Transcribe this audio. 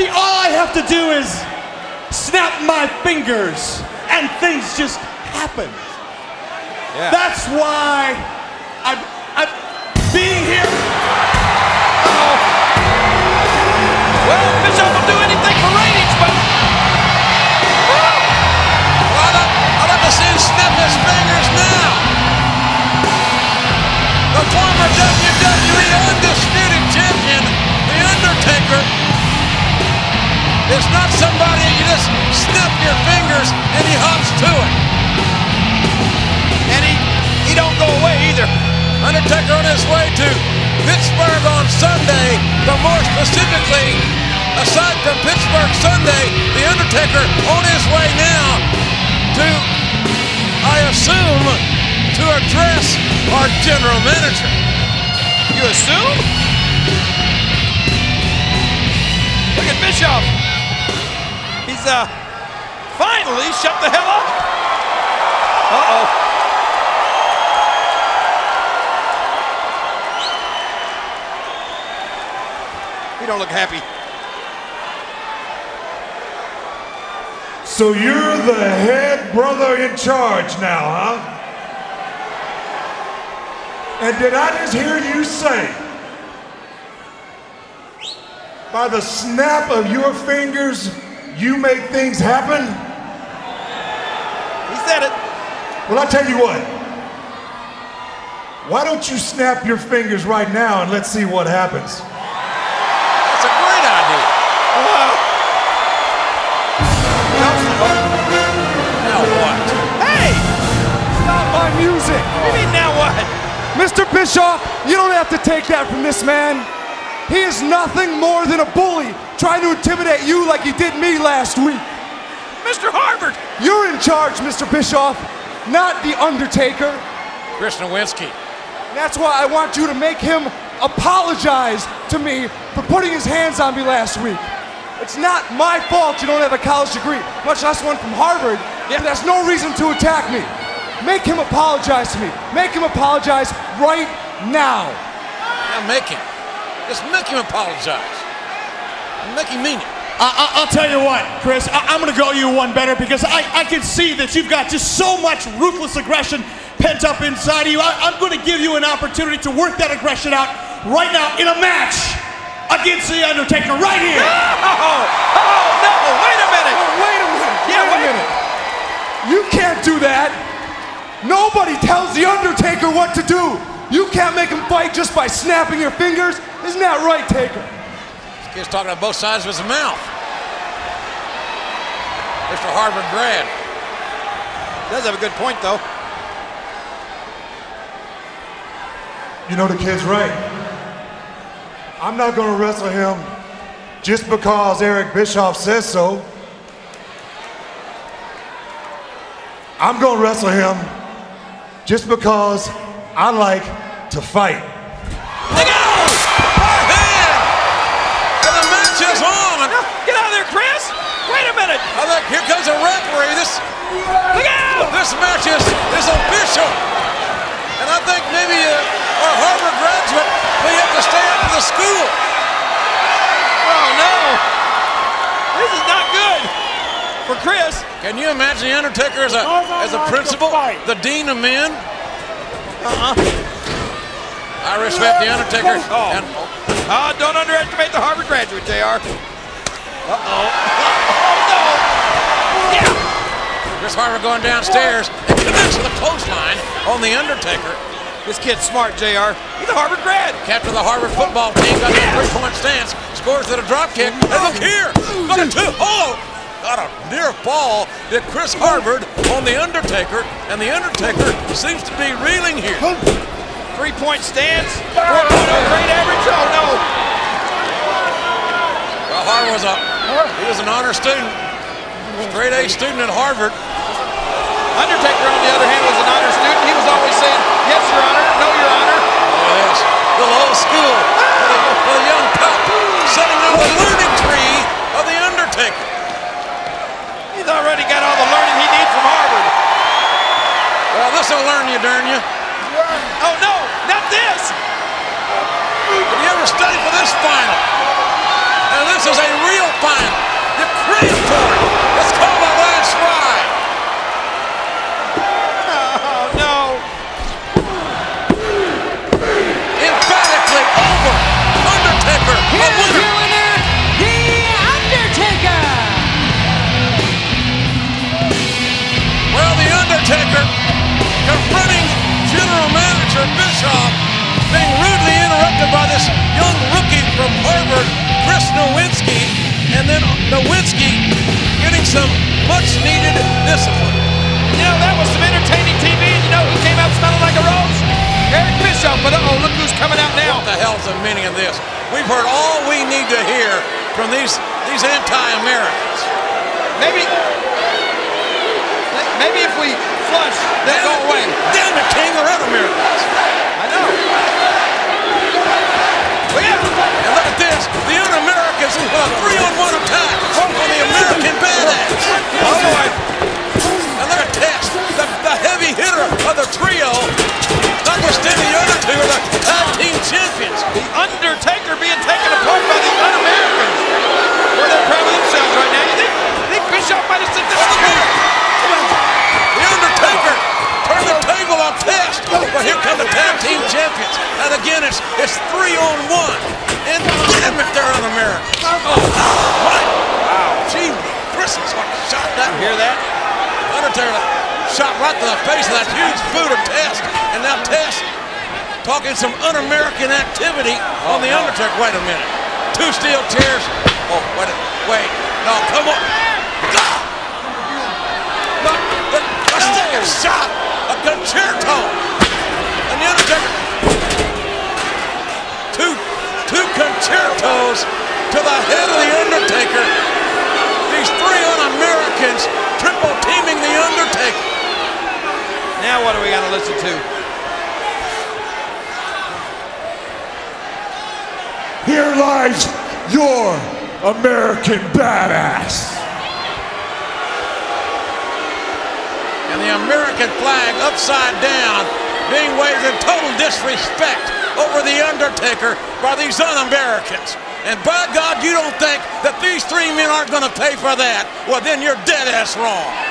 See, all I have to do is snap my fingers and things just happen. Yeah. That's why I'm being here. Uh-oh. Well, Bischoff will do anything for ratings, but I'd like to see him snap his fingers now. The former WWE Undisputed Champion, The Undertaker, is not somebody you just snap your fingers and he hops to it. And he don't go away either. Undertaker on his way to Pittsburgh on Sunday, but more specifically, aside from Pittsburgh Sunday, The Undertaker on his way now to, I assume, to address our general manager. You assume? Look at Bischoff. He's finally shut the hell up. Uh-oh. He don't look happy. So you're the head brother in charge now, huh? And did I just hear you say, by the snap of your fingers, you make things happen? He said it. Well, I tell you what. Why don't you snap your fingers right now and let's see what happens? That's a great idea. Now what? Hey! Stop my music! What do you mean now what? Mr. Bischoff, you don't have to take that from this man. He is nothing more than a bully trying to intimidate you like he did me last week. Mr. Harvard! You're in charge, Mr. Bischoff, not the Undertaker. Chris Nowinski. That's why I want you to make him apologize to me for putting his hands on me last week. It's not my fault you don't have a college degree, much less one from Harvard. Yeah. But that's no reason to attack me. Make him apologize to me. Make him apologize right now. Now make him. Just make him apologize. Make him mean it. I'll tell you what, Chris, I'm going to go you one better because I can see that you've got just so much ruthless aggression pent up inside of you. I'm going to give you an opportunity to work that aggression out right now in a match against The Undertaker right here. Oh, no, wait a minute. Oh, wait a minute. Yeah, wait a minute. You can't do that. Nobody tells The Undertaker what to do. You can't make him fight just by snapping your fingers. Isn't that right, Taker? This kid's talking on both sides of his mouth. Mr. Harvard grad. Does have a good point, though. You know, the kid's right. I'm not going to wrestle him just because Eric Bischoff says so. I'm going to wrestle him just because I like to fight. Look out! Right hand! And the match is on! Get out of there, Chris! Wait a minute! Oh, look, here comes a referee. Look out! This match is official. And I think maybe our Harvard graduate may have to stay after the school. Oh, no! This is not good for Chris. Can you imagine The Undertaker as a principal, the dean of men? I respect The Undertaker. Don't underestimate the Harvard graduate, JR. Oh, no! Yeah! Chris Harvard going downstairs and connects with a clothesline on The Undertaker. This kid's smart, JR. He's a Harvard grad. Captain of the Harvard football team, got a three-point stance, scores with a drop kick. And look here! Got a two. Oh! Got a near fall did Chris Harvard on The Undertaker, and The Undertaker seems to be reeling here. 3-point stance, 4.0 grade average. Oh no! Well, Harvard was an honor student, grade A student at Harvard. Undertaker, on the other hand, was an honor student. He was always saying, "Yes, Your Honor. No, Your Honor." Oh yes, the old school for the young pup, setting up the learning tree of The Undertaker. He's already got all the learning he needs from Harvard. Well, this will learn you, darn you. Oh, no, not this. Did you ever study for this final? And this is a real final. Nowinski getting some much-needed discipline. You know, that was some entertaining TV, and you know who came out smelling like a rose? Eric Bischoff, but uh-oh, look who's coming out now. What the hell's the meaning of this? We've heard all we need to hear from these anti-Americans. Maybe if we flush, they'll go away. Damn it, King, they're un-Americans. I know. Well, yeah. And look at this, the un-Americans, a 3-on-1 attack on the American badass. Oh, boy. And look at Test, the heavy hitter of the trio, notwithstanding the other two are the tag team champions. The Undertaker being taken apart by the un-Americans. Where they're proud of themselves right now. You think Bischoff might have said this? The Undertaker turned the table on Test. But here come the tag team champions. And again, it's 3-on-1. And damn it, they're un-Americans. Oh, my. Wow. Gee, Christmas, what a shot that. Hear that? Undertaker shot right to the face of that huge boot of Test. And now Test talking some un-American activity on the Undertaker. Wait a minute. 2 steel chairs. Oh, wait. No, come on. Let's take a shot. A concerto. And the Undertaker. Two concertos to the head of the Undertaker. These 3 un-Americans triple teaming the Undertaker. Now what do we got to listen to? Here lies your American badass. And the American flag upside down being waved in total disrespect over the Undertaker by these un-Americans. And by God, you don't think that these 3 men aren't going to pay for that? Well, then you're dead ass wrong.